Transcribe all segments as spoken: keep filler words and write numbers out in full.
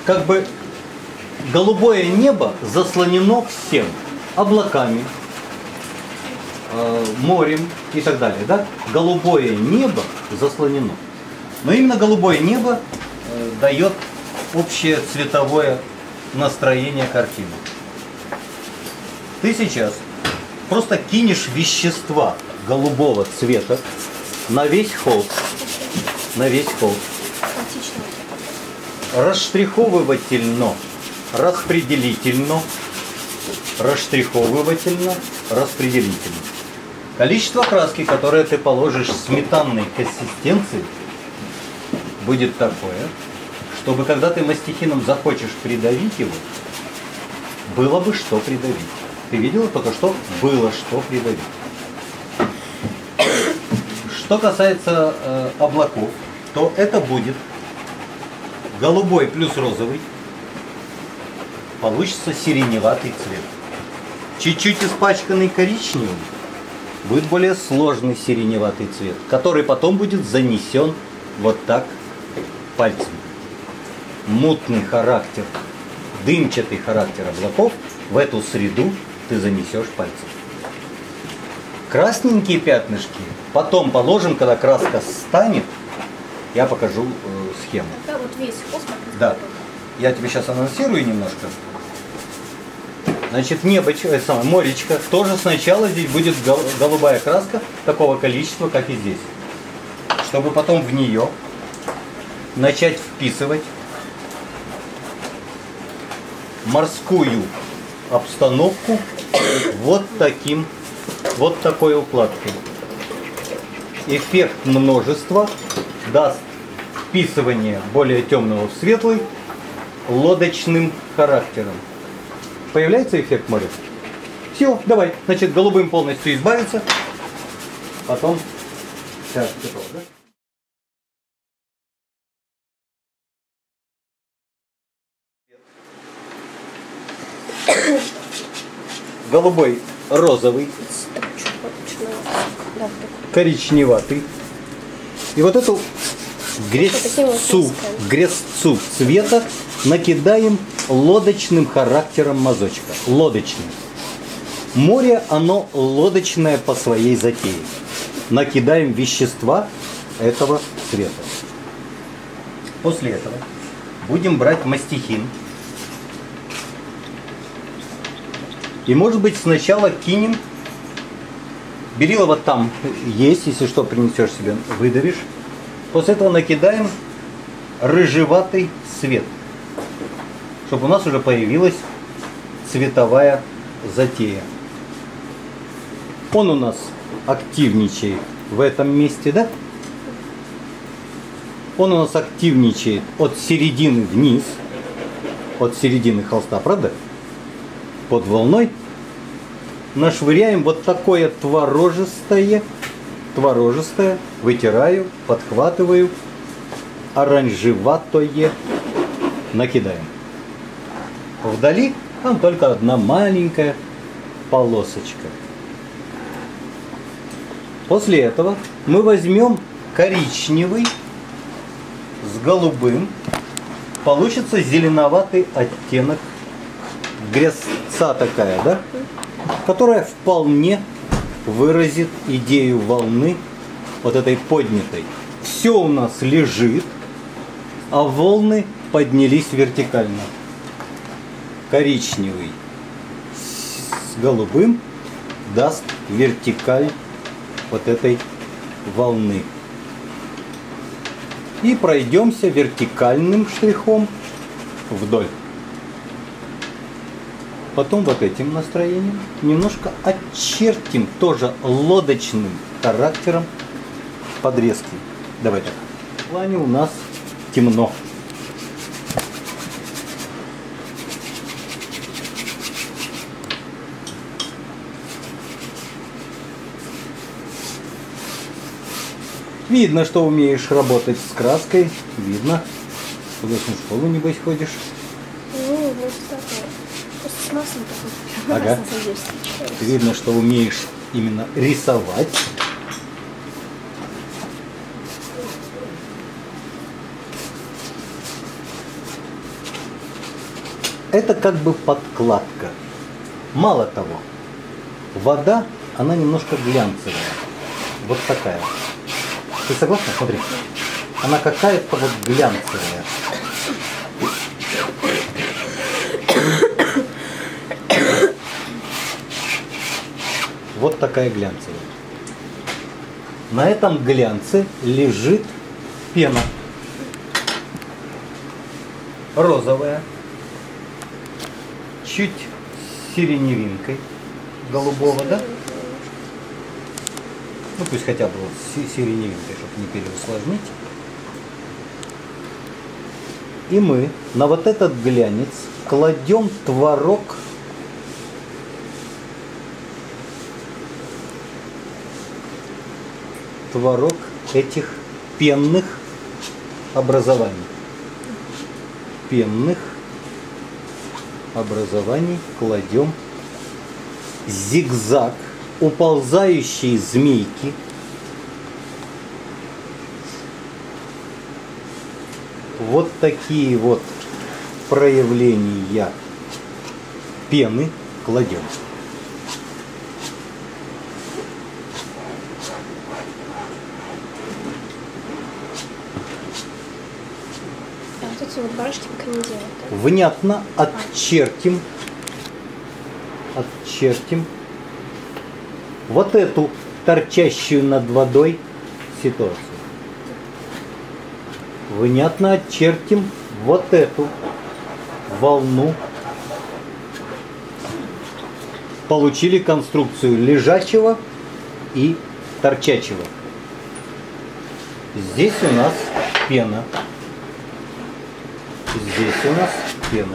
как бы голубое небо заслонено всем. Облаками, э, морем и так далее. Да? Голубое небо заслонено. Но именно голубое небо э, дает общее цветовое настроение картины. Ты сейчас просто кинешь вещества голубого цвета на весь холст. На весь холст. Расштриховывательно, распределительно, расштриховывательно, распределительно. Количество краски, которое ты положишь сметанной консистенции, будет такое, чтобы когда ты мастихином захочешь придавить его, было бы что придавить. Ты видела только что? Было что придавить. Что касается э, облаков, то это будет голубой плюс розовый. Получится сиреневатый цвет. Чуть-чуть испачканный коричневым будет более сложный сиреневатый цвет, который потом будет занесен вот так пальцем. Мутный характер, дымчатый характер облаков в эту среду ты занесешь пальцем. Красненькие пятнышки потом положим, когда краска станет. Я покажу э, схему. Это вот весь холст. Да. Я тебе сейчас анонсирую немножко. Значит, небо, это самое, моречко. Тоже сначала здесь будет голубая краска такого количества, как и здесь. Чтобы потом в нее начать вписывать морскую обстановку вот таким, вот такой укладкой. Эффект множества даст вписывание более темного в светлый лодочным характером. Появляется эффект моря? Все, давай. Значит, голубым полностью избавиться. Потом... Сейчас, готово, да? Голубой, розовый, коричневатый. И вот эту грязцу, грязцу цвета накидаем лодочным характером мазочка. Лодочным. Море, оно лодочное по своей затее. Накидаем вещества этого цвета. После этого будем брать мастихин. И, может быть, сначала кинем. Берила вот там есть, если что, принесешь себе, выдавишь. После этого накидаем рыжеватый цвет, чтобы у нас уже появилась цветовая затея. Он у нас активничает в этом месте, да? Он у нас активничает от середины вниз, от середины холста, правда? Под волной нашвыряем вот такое творожистое, творожистое, вытираю, подхватываю, оранжеватое накидаем. Вдали там только одна маленькая полосочка. После этого мы возьмем коричневый с голубым. Получится зеленоватый оттенок. Грязца такая, да? Которая вполне выразит идею волны вот этой поднятой. Все у нас лежит, а волны поднялись вертикально. Коричневый с голубым даст вертикаль вот этой волны. И пройдемся вертикальным штрихом вдоль. Потом вот этим настроением немножко очертим тоже лодочным характером подрезки. Давай так. В плане у нас темно. Видно, что умеешь работать с краской. Видно. В художественную школу, небось, ходишь. Ну, вот такое. Просто с маслом такой. Ага. Видно, что умеешь именно рисовать. Это как бы подкладка. Мало того, вода, она немножко глянцевая. Вот такая. Ты согласна? Смотри. Она какая-то вот глянцевая. Вот такая глянцевая. На этом глянце лежит пена. Розовая. Чуть с сиреневинкой голубого, да? Ну пусть хотя бы вот с сиреневинкой, чтобы не переусложнить. И мы на вот этот глянец кладем творог творог этих пенных образований. Пенных образований кладем зигзаг уползающей змейки. Вот такие вот проявления пены кладем. А вот эти вот барашки пока не делают, да? Внятно отчертим, отчертим вот эту торчащую над водой ситуацию. Внятно отчертим вот эту волну. Получили конструкцию лежачего и торчачего. Здесь у нас пена. Здесь у нас пена.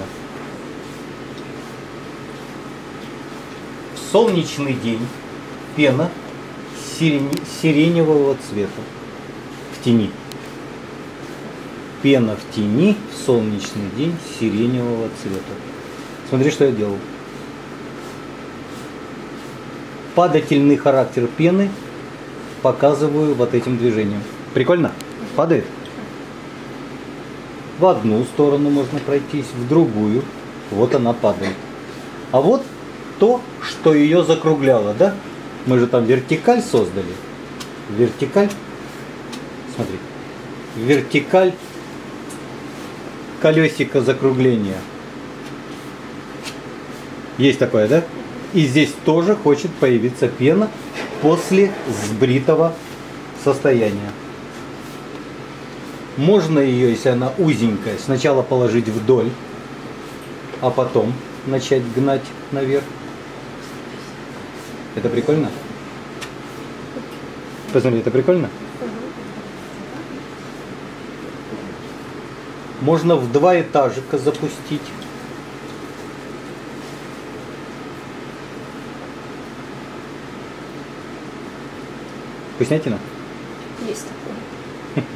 В солнечный день пена сирени, сиреневого цвета в тени. Пена в тени в солнечный день сиреневого цвета. Смотри, что я делал. Падательный характер пены показываю вот этим движением. Прикольно? Падает? В одну сторону можно пройтись, в другую. Вот она падает. А вот то, что ее закругляло, да? Мы же там вертикаль создали. Вертикаль. Смотри. Вертикаль колесико закругления. Есть такое, да? И здесь тоже хочет появиться пена после сбритого состояния. Можно ее, если она узенькая, сначала положить вдоль, а потом начать гнать наверх. Это прикольно? Посмотри, это прикольно? Можно в два этажика запустить. Вкуснятина? Есть такое.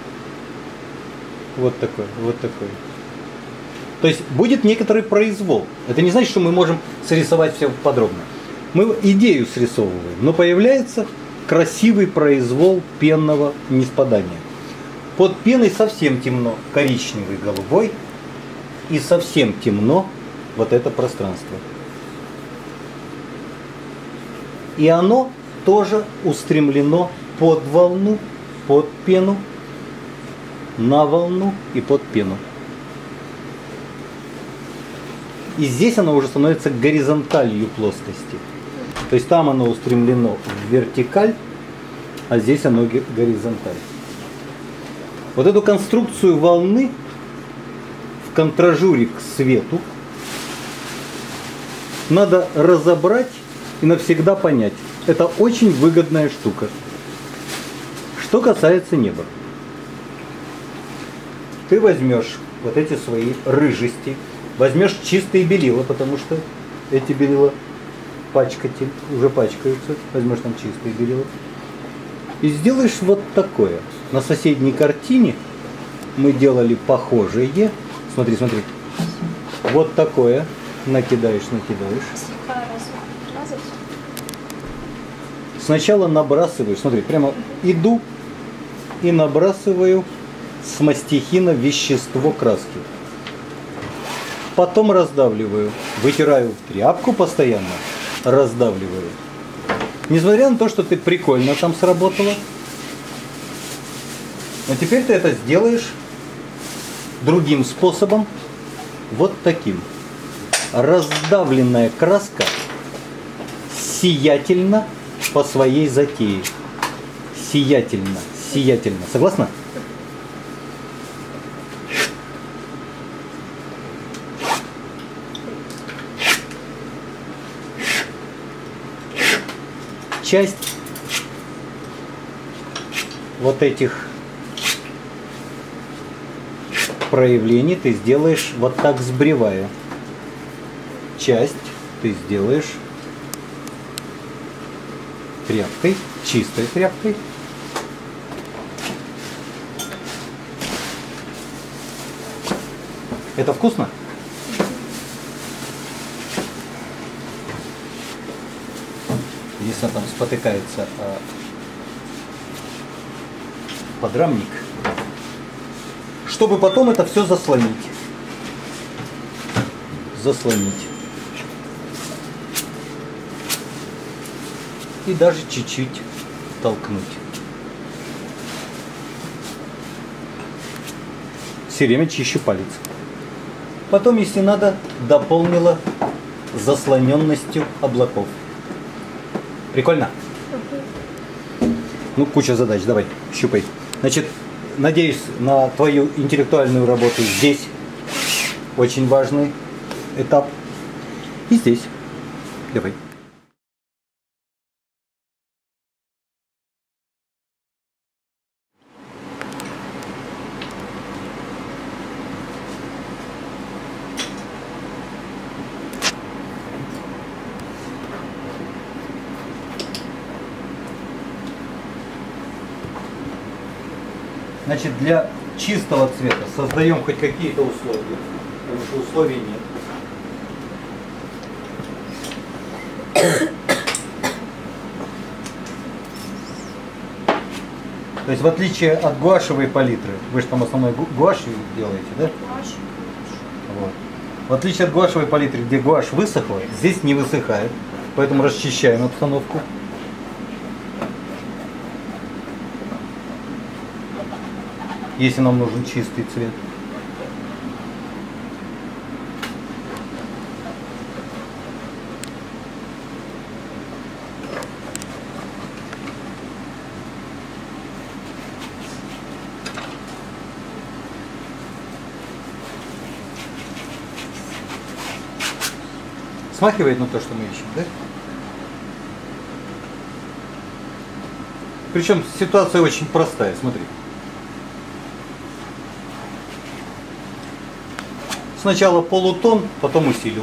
Вот такой, вот такой. То есть будет некоторый произвол. Это не значит, что мы можем срисовать все подробно. Мы идею срисовываем, но появляется красивый произвол пенного ниспадания. Под пеной совсем темно, коричневый, голубой, и совсем темно вот это пространство. И оно тоже устремлено под волну, под пену, на волну и под пену. И здесь оно уже становится горизонталью плоскости. То есть там оно устремлено в вертикаль, а здесь оно горизонталь. Вот эту конструкцию волны в контражуре к свету надо разобрать и навсегда понять. Это очень выгодная штука. Что касается неба. Ты возьмешь вот эти свои рыжести, возьмешь чистые белила, потому что эти белила пачкатель, уже пачкаются, возьмешь там чистые белила. И сделаешь вот такое. На соседней картине мы делали похожее. Смотри, смотри. Вот такое. Накидаешь, накидаешь. Слегка размазать. Сначала набрасываешь. Смотри, прямо иду и набрасываю с мастихина вещество краски. потом раздавливаю. Вытираю в тряпку постоянно, раздавливаю. Несмотря на то, что ты прикольно там сработала, но теперь ты это сделаешь другим способом, вот таким. Раздавленная краска сиятельно по своей затее. Сиятельно, сиятельно. Согласна? Часть вот этих проявлений ты сделаешь вот так сбривая. Часть ты сделаешь тряпкой, чистой тряпкой. Это вкусно? Если там спотыкается а, подрамник, чтобы потом это все заслонить. Заслонить. И даже чуть-чуть толкнуть. Все время чищу палец. Потом, если надо, дополнила заслоненностью облаков. Прикольно? Ну, куча задач. Давай, щупай. Значит, надеюсь на твою интеллектуальную работу здесь. Очень важный этап. И здесь. Давай. Значит, для чистого цвета создаем хоть какие-то условия, потому что условий нет. То есть в отличие от гуашевой палитры, вы же там основной гуашью делаете, да? Гуашь. Вот. В отличие от гуашевой палитры, где гуашь высохла, здесь не высыхает, поэтому расчищаем обстановку. Если нам нужен чистый цвет. Смахивает на то, что мы ищем, да? Причем ситуация очень простая, смотри. Сначала полутон, потом усилил.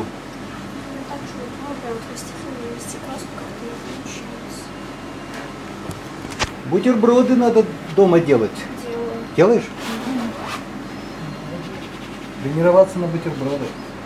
Бутерброды надо дома делать. Делаю. Делаешь? Тренироваться на бутерброды.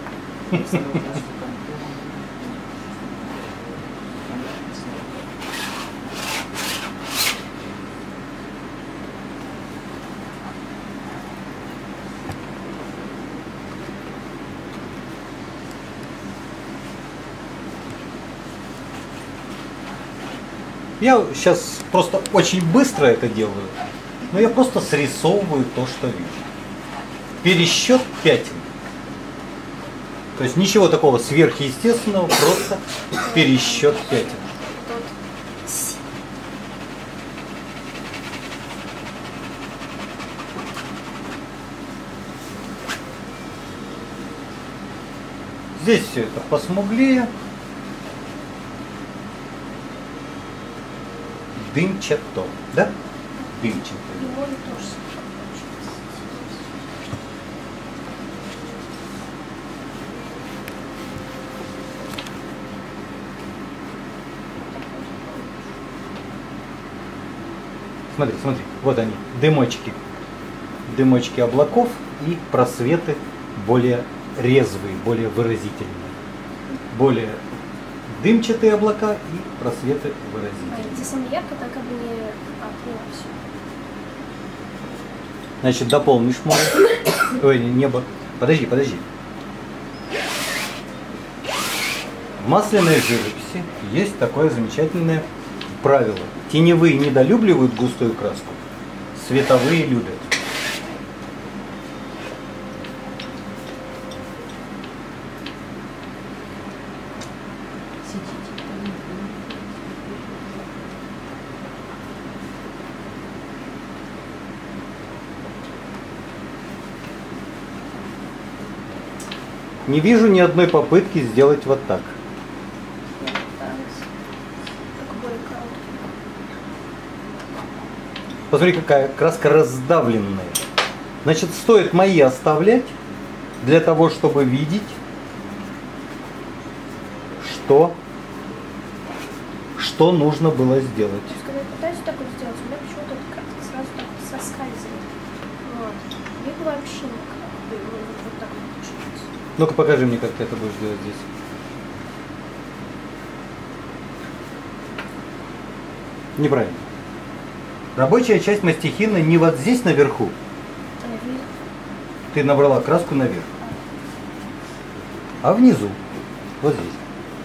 Я сейчас просто очень быстро это делаю, но я просто срисовываю то, что вижу. Пересчет пятен. То есть ничего такого сверхъестественного, просто пересчет пятен. Здесь все это посмуглее. Дымчато, да? Дымчато. Смотри, смотри, вот они, дымочки. Дымочки облаков и просветы более резвые, более выразительные. Более дымчатые облака и просветы выразительные. А где самое ярко, так как бы не открылось. Значит, дополнишь море. Ой, небо. Подожди, подожди. В масляной живописи есть такое замечательное правило. Теневые недолюбливают густую краску, световые любят. Не вижу ни одной попытки сделать вот так. Я пыталась. Как более короткий. Посмотри, какая краска раздавленная. Значит, стоит мои оставлять для того, чтобы видеть, что, что нужно было сделать. То есть, когда я пытаюсь так вот сделать, у меня почему-то как-то сразу так соскальзывает. Вот. Либо вообще никак. И вот, вот так вот получается. Ну-ка покажи мне, как ты это будешь делать здесь. Неправильно. Рабочая часть мастихина не вот здесь наверху. А я вижу. Ты набрала краску наверх. А внизу. Вот здесь.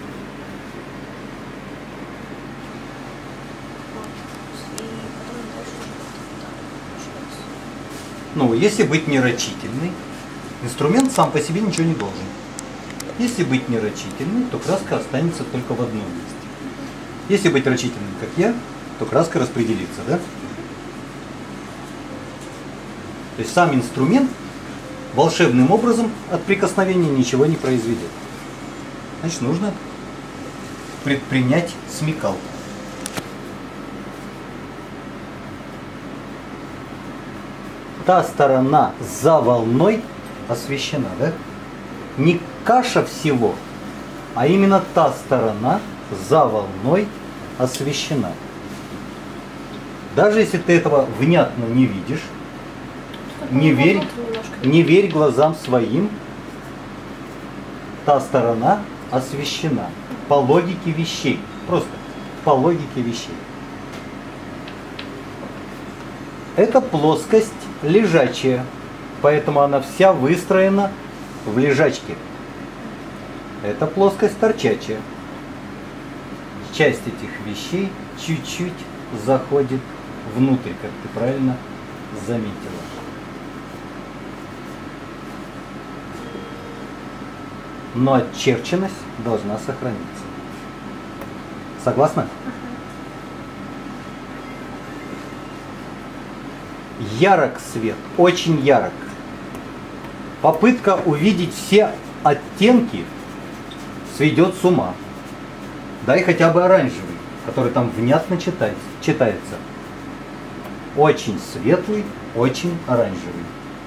Вот. И потом дальше уже как-то так получается. Ну, если быть нерачительной, инструмент сам по себе ничего не должен. Если быть нерачительной, то краска останется только в одном месте. Если быть рачительным, как я, то краска распределится, да? То есть сам инструмент волшебным образом от прикосновения ничего не произведет. Значит, нужно предпринять смекалку. Та сторона за волной освещена, да? Не каша всего, а именно та сторона за волной освещена. Даже если ты этого внятно не видишь, не верь, не верь глазам своим, та сторона освещена по логике вещей. Просто по логике вещей. Это плоскость лежачая, поэтому она вся выстроена в лежачке. Это плоскость торчачая. Часть этих вещей чуть-чуть заходит внутрь, как ты правильно заметила. Но отчерченность должна сохраниться. Согласна? Ярок свет, очень ярок. Попытка увидеть все оттенки сведет с ума. Дай хотя бы оранжевый, который там внятно читается. читается. Очень светлый, очень оранжевый.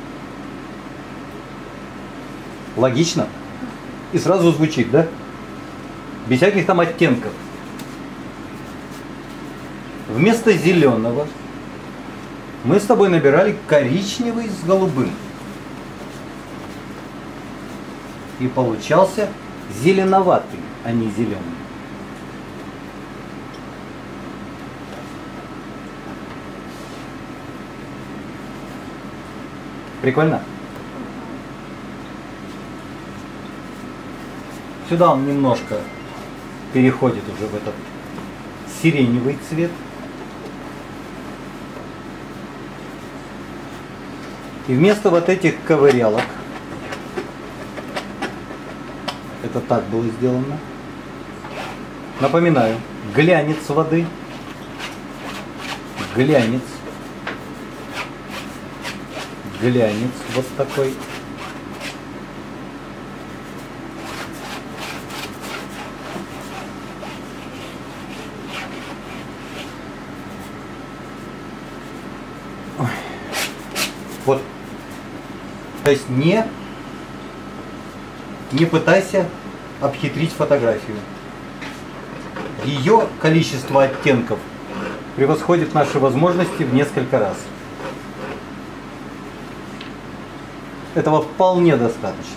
Логично? И сразу звучит, да? Без всяких там оттенков. Вместо зеленого мы с тобой набирали коричневый с голубым. И получался зеленоватый, а не зеленый. Прикольно? Сюда он немножко переходит уже в этот сиреневый цвет. И вместо вот этих ковырялок, это так было сделано, напоминаю, глянец воды, глянец, глянец вот такой. Вот. То есть не, не пытайся обхитрить фотографию. Ее количество оттенков превосходит наши возможности в несколько раз. Этого вполне достаточно.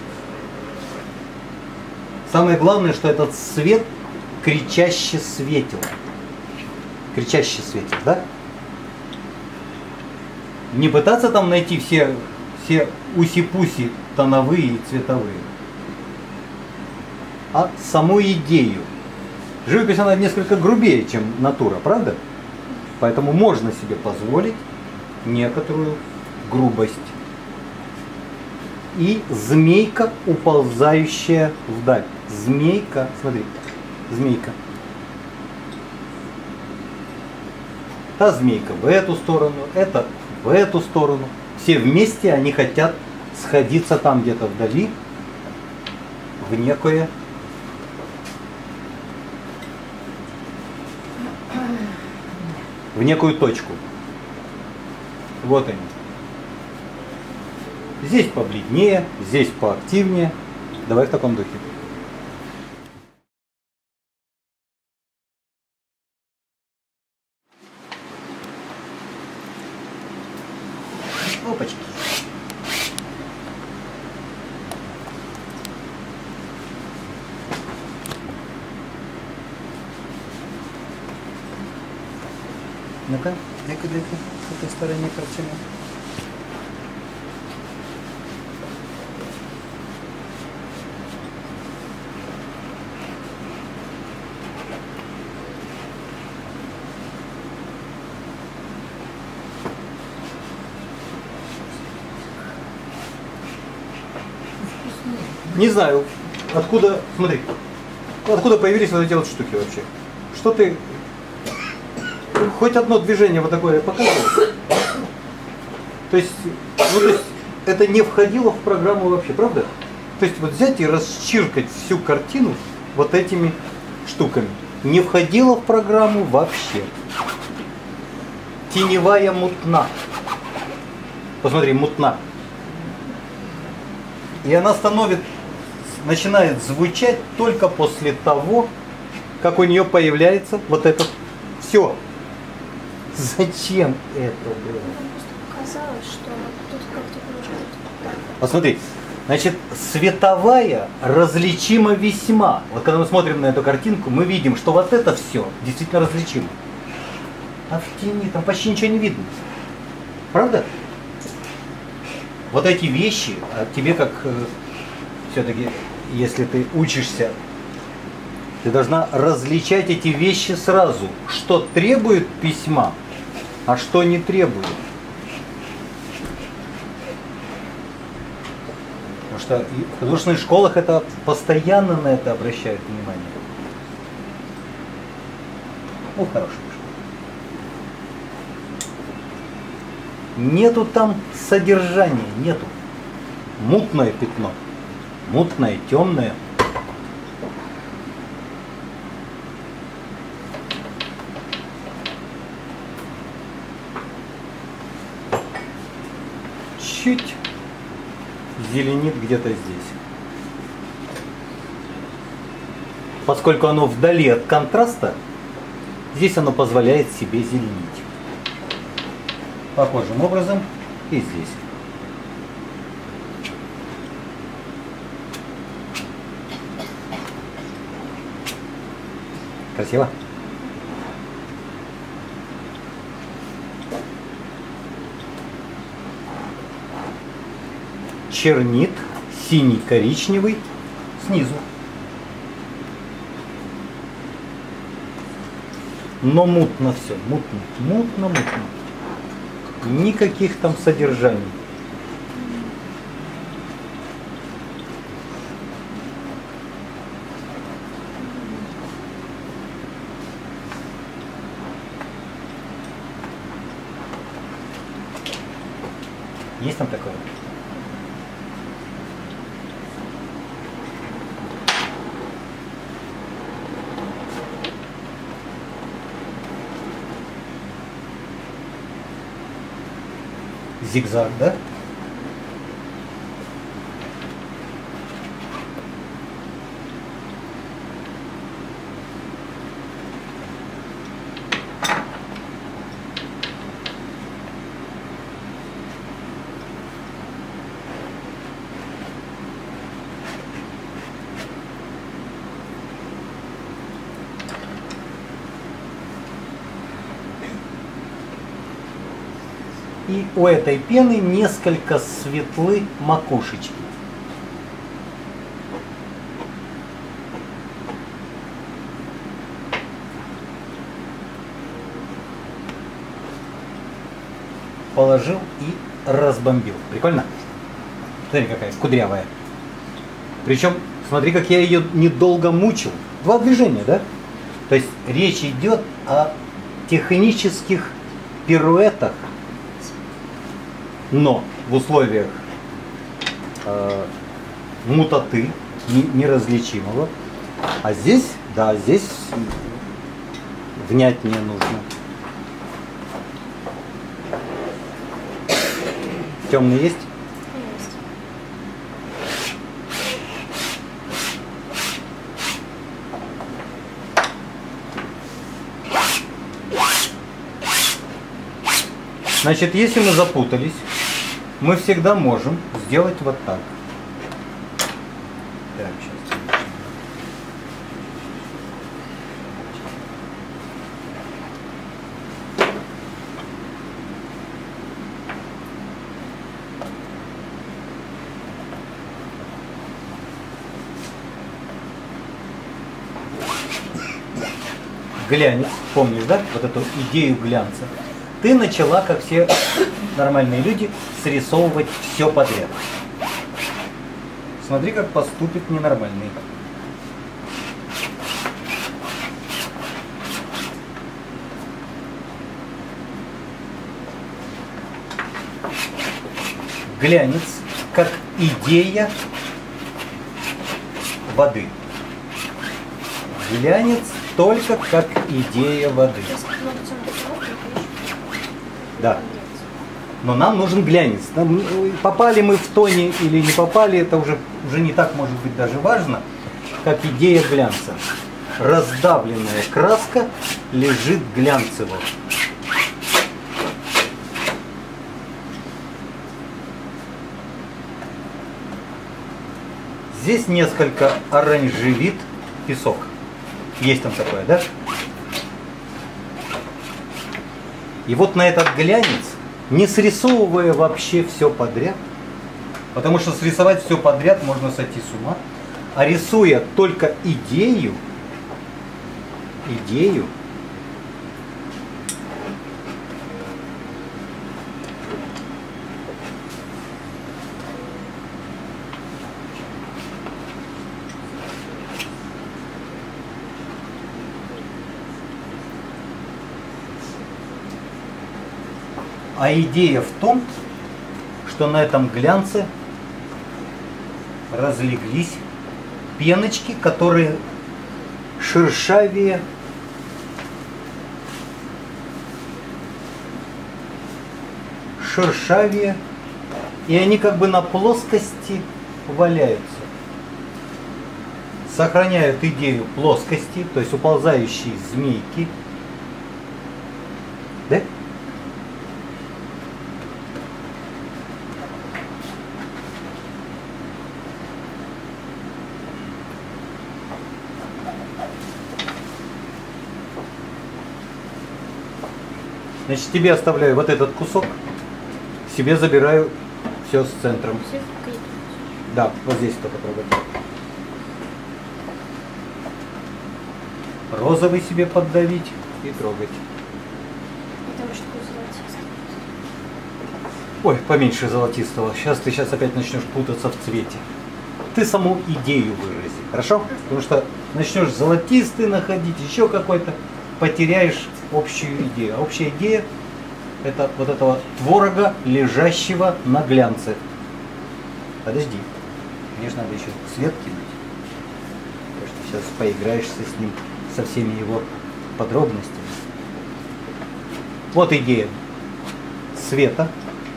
Самое главное, что этот свет кричаще светил. Кричаще светил, да? Не пытаться там найти все, все уси-пуси тоновые и цветовые. а саму идею. Живопись, она несколько грубее, чем натура, правда? Поэтому можно себе позволить некоторую грубость. И змейка, уползающая вдаль. Змейка, смотри, змейка. Та змейка в эту сторону, это в эту сторону. Все вместе они хотят сходиться там где-то вдали в некое в некую точку. Вот они. Здесь побледнее, здесь поактивнее. Давай в таком духе. Опачки. Ну-ка, дай-ка, дай-ка, с этой стороны картина. Не знаю, откуда, смотри, откуда появились вот эти вот штуки вообще. Что ты, хоть одно движение вот такое показывал? То есть, ну, то есть, это не входило в программу вообще, правда? То есть, вот взять и расчиркать всю картину вот этими штуками. Не входило в программу вообще. Теневая мутна. Посмотри, мутна. И она становится, начинает звучать только после того, как у нее появляется вот это все. Зачем это было? Нам просто показалось, что тут как-то будет. Посмотри, значит, световая различима весьма. Вот когда мы смотрим на эту картинку, мы видим, что вот это все действительно различимо. А в тени там почти ничего не видно. Правда? Вот эти вещи, а тебе как э, все-таки, если ты учишься, ты должна различать эти вещи сразу, что требует письма, а что не требует. Потому что и в художественных школах это постоянно на это обращают внимание. Ну, хорошо. Нету там содержания, нету. Мутное пятно. Мутное, темное. Чуть зеленит где-то здесь. Поскольку оно вдали от контраста, здесь оно позволяет себе зеленить. Похожим образом и здесь. Красиво? Чернит синий-коричневый снизу. Но мутно все, мутно, мутно, мутно. Никаких там содержаний. Есть там такое? Зигзаг, да? И у этой пены несколько светлы макушечки. положил и разбомбил. Прикольно? Смотри, какая кудрявая. Причем, смотри, как я ее недолго мучил. Два движения, да? То есть речь идет о технических пируэтах, но в условиях э, мутаты, не- неразличимого. А здесь, да, здесь внятнее нужно. Темный есть? Есть. Значит, если мы запутались, мы всегда можем сделать вот так. Так, сейчас. Глянец, помнишь, да, вот эту идею глянца? Ты начала, как все нормальные люди, срисовывать все подряд. Смотри, как поступит ненормальный. Глянец как идея воды. Глянец только как идея воды. Много темных тонов, Да. Но нам нужен глянец. Нам, э, попали мы в тоне или не попали, это уже, уже не так может быть даже важно, как идея глянца. Раздавленная краска лежит глянцево. Здесь несколько оранжевит песок. Есть там такое, да? И вот на этот глянец, не срисовывая вообще все подряд, потому что срисовать все подряд можно сойти с ума, а рисуя только идею, идею, а идея в том, что на этом глянце разлеглись пеночки, которые шершавее шершавее, и они как бы на плоскости валяются. Сохраняют идею плоскости, то есть уползающие змейки. Да? Значит, тебе оставляю вот этот кусок, себе забираю все с центром. Все какие-то. Да, вот здесь только трогать. Розовый себе поддавить и трогать. Это уж такой золотистый. Ой, поменьше золотистого. Сейчас ты сейчас опять начнешь путаться в цвете. Ты саму идею вырази, хорошо? Потому что начнешь золотистый находить, еще какой-то, потеряешь общую идею. А общая идея — это вот этого творога, лежащего на глянце. Подожди. Мне же надо еще свет кинуть. Потому что сейчас поиграешься с ним, со всеми его подробностями. Вот идея света.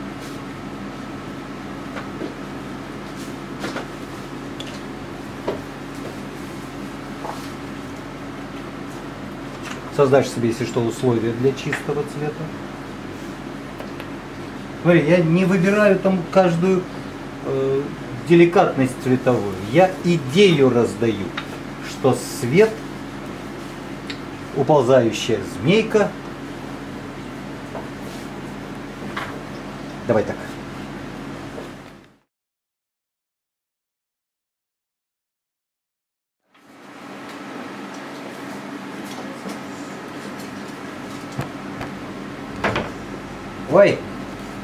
Создашь себе, если что, условия для чистого цвета. Смотри, я не выбираю там каждую э, деликатность цветовую. Я идею раздаю, что свет, уползающая змейка. Давай так. Ой,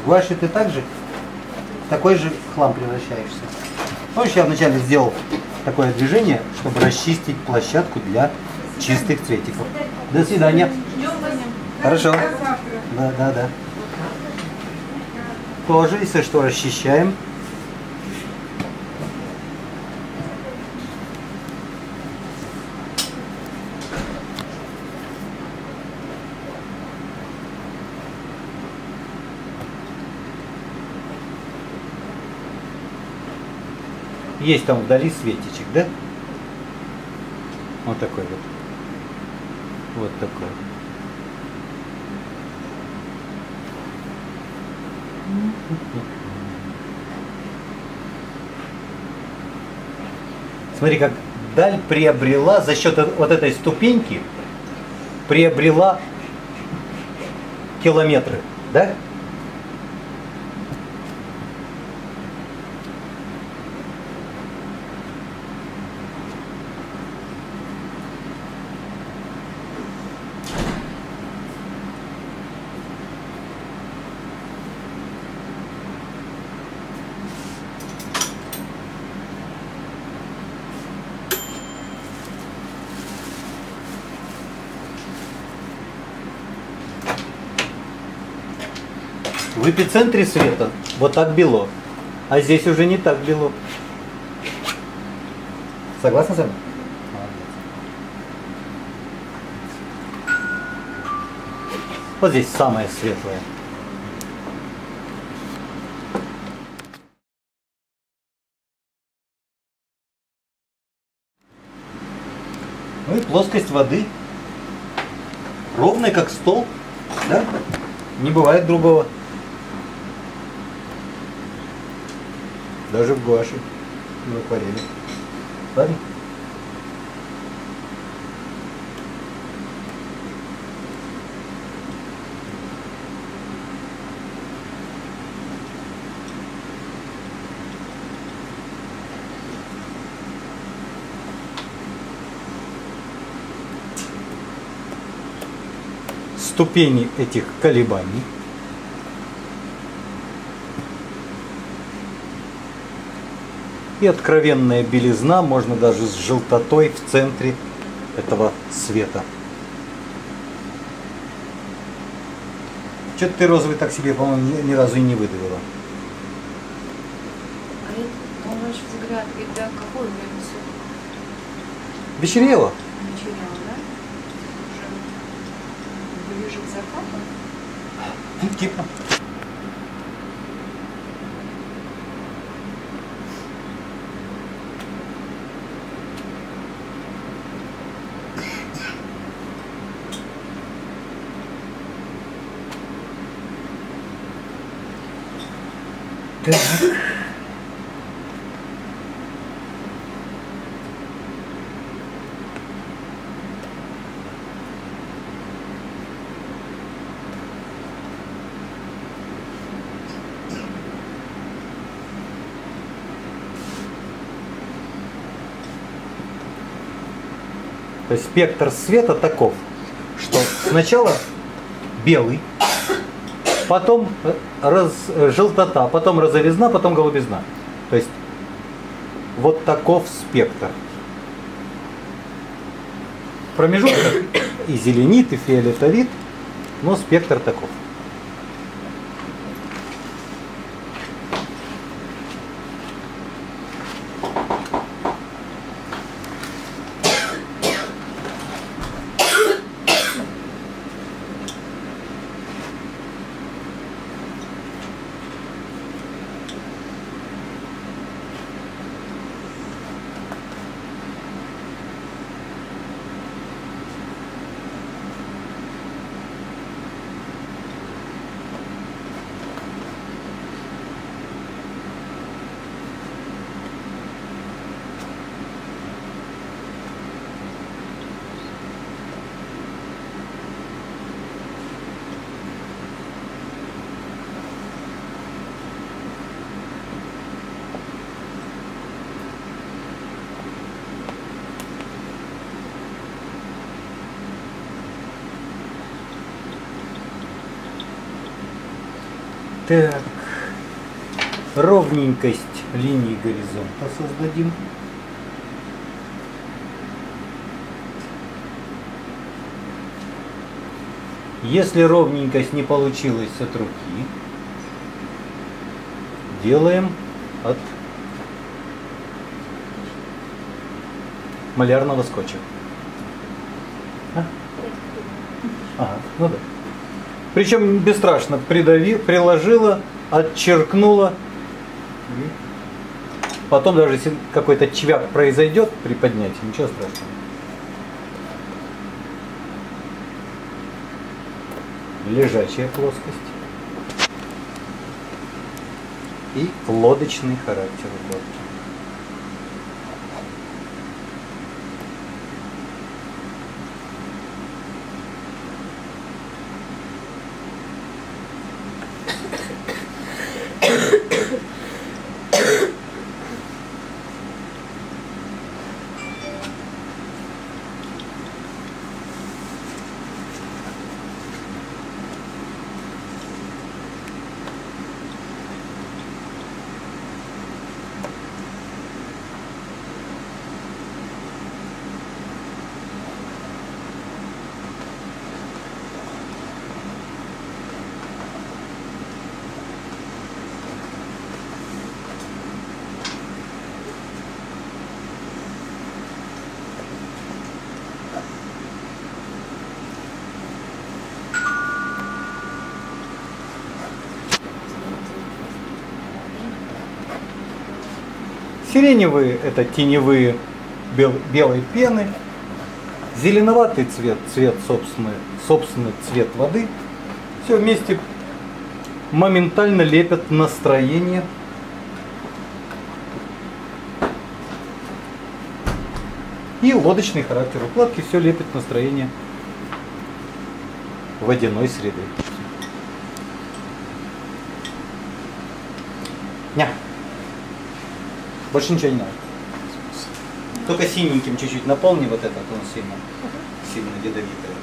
С гуашью ты также в такой же хлам превращаешься. Помнишь, я вначале сделал такое движение, чтобы расчистить площадку для чистых цветиков. До свидания. Хорошо. Да, да, да. Тоже, если что, расчищаем. Есть там вдали светичек, да? Вот такой вот. Вот такой. Смотри, как даль приобрела за счет вот этой ступеньки, приобрела километры, да? В эпицентре света вот так бело, а здесь уже не так бело. Согласна со мной? Вот здесь самое светлое. Ну и плоскость воды ровная, как стол, да? Не бывает другого. Даже в гуаши, в акварели. Ладно? Ступени этих колебаний и откровенная белизна, можно даже с желтотой в центре этого света. Что-то ты розовый так себе, по-моему, ни, ни разу и не выдавила. А это, на ваш взгляд, это какой время суток? Вечерело? Вечерело, да? Уже ближе к закату? Ну, типа. Так. То есть спектр света таков, что сначала белый, потом раз, желтота, потом розовизна, потом голубизна. То есть вот таков спектр. В промежутках и зеленит, и фиолетовит, но спектр таков. Так. Ровненькость линии горизонта создадим. Если ровненькость не получилась от руки, делаем от малярного скотча. А? Ага, ну да. Причем бесстрашно придави, приложила, отчеркнула. Потом даже если какой-то чвяк произойдет при поднятии, ничего страшного. Лежачая плоскость и лодочный характер укладки. Сиреневые – это теневые бел, белой пены. Зеленоватый цвет – цвет собственный, собственный цвет воды. Все вместе моментально лепят настроение. И лодочный характер укладки все лепит настроение водяной среды. Ня. Больше ничего не надо. Только синеньким чуть-чуть наполни вот этот, он сильно, сильно ядовитый.